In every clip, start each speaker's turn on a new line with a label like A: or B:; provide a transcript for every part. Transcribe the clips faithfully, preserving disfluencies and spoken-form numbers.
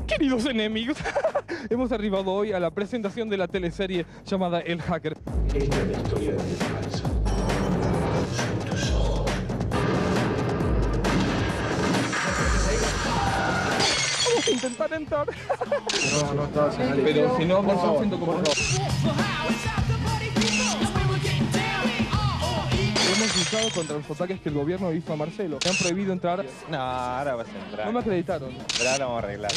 A: Queridos enemigos, hemos arribado hoy a la presentación de la teleserie llamada El Hacker.
B: Esta es la historia de mi falso.
A: Vamos a intentar entrar.
C: No, no estaba haciendo.
A: Pero si no, vamos haciendo como no. Hemos luchado contra los ataques que el gobierno hizo a Marcelo. Me han prohibido entrar.
D: No, ahora vas a entrar.
A: No me acreditaron.
D: Pero ahora vamos a arreglar.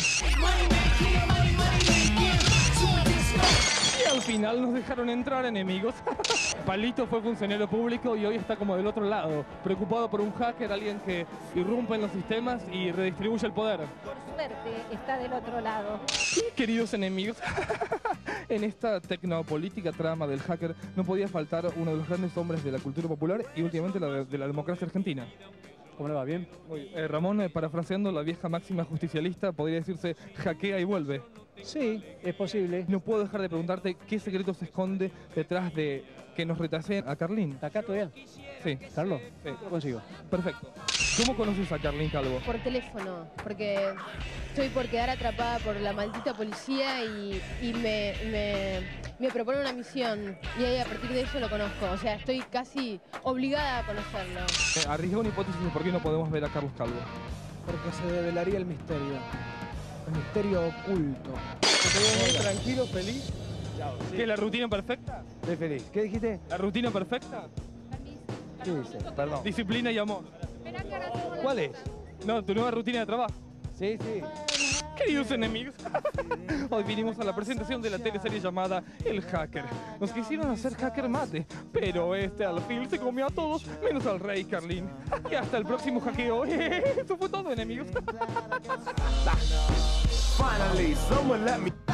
A: Y al final nos dejaron entrar, enemigos. Palito fue funcionario público y hoy está como del otro lado, preocupado por un hacker, alguien que irrumpe en los sistemas y redistribuye el poder.
E: Por suerte está del otro lado.
A: Y, queridos enemigos, en esta tecnopolítica trama del hacker no podía faltar uno de los grandes hombres de la cultura popular y últimamente la de, de la democracia argentina.
C: ¿Cómo le va? ¿Bien?
A: Muy, eh, Ramón, eh, parafraseando la vieja máxima justicialista, podría decirse hackea y vuelve.
C: Sí, es posible.
A: No puedo dejar de preguntarte qué secreto se esconde detrás de que nos retraseen a Carlín.
C: ¿Está acá todavía?
A: Sí.
C: ¿Carlos?
A: Sí.
C: Lo consigo.
A: Perfecto. ¿Cómo conoces a Carlín Calvo?
F: Por teléfono, porque estoy por quedar atrapada por la maldita policía y, y me, me, me propone una misión y ahí a partir de eso lo conozco. O sea, estoy casi obligada a conocerlo.
A: Eh, arriesgo una hipótesis de por qué no podemos ver a Carlos Calvo.
G: Porque se develaría el misterio. El misterio oculto.
A: Tranquilo, feliz. ¿Qué, la rutina perfecta?
G: Estoy feliz. ¿Qué dijiste?
A: ¿La rutina perfecta?
G: ¿Qué dice? Perdón.
A: Disciplina y amor.
G: ¿Cuál es?
A: No, tu nueva rutina de trabajo.
G: Sí, sí.
A: Queridos enemigos, hoy vinimos a la presentación de la teleserie llamada El Hacker. Nos quisieron hacer hacker mate, pero este al fin se comió a todos, menos al rey Carlín. Y hasta el próximo hackeo. Eso fue todo, enemigos.
B: Finally, someone let me.